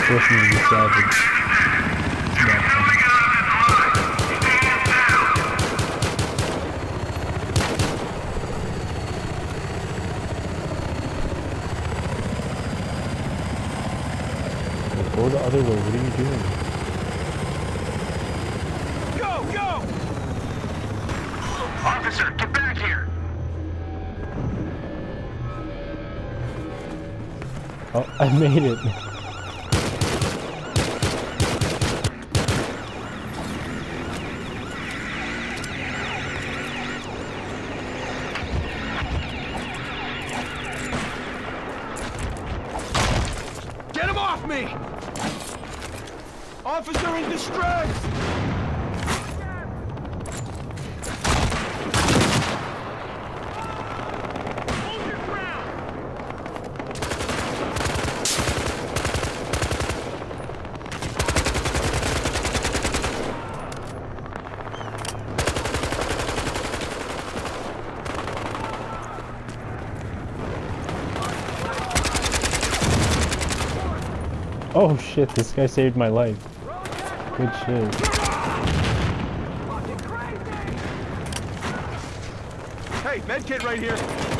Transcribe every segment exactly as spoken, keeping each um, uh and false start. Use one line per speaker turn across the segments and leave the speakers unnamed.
forced me to be savage. Go the other way, what are you doing?
Go, go! Officer, get back here!
Oh, I made it.
Get him off me! Officer in distress! Hold your ground!
Oh shit, this guy saved my life. Good shit.
Hey, medkit right here.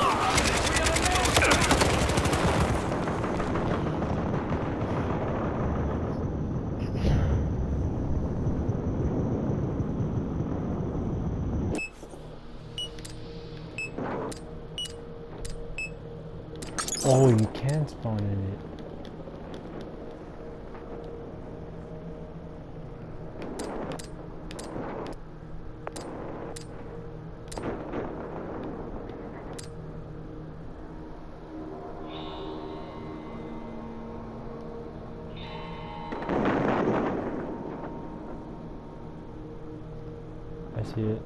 Oh, you can spawn in it. I see it.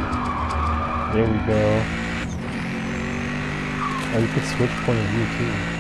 There we go. Oh, you could switch point of view too.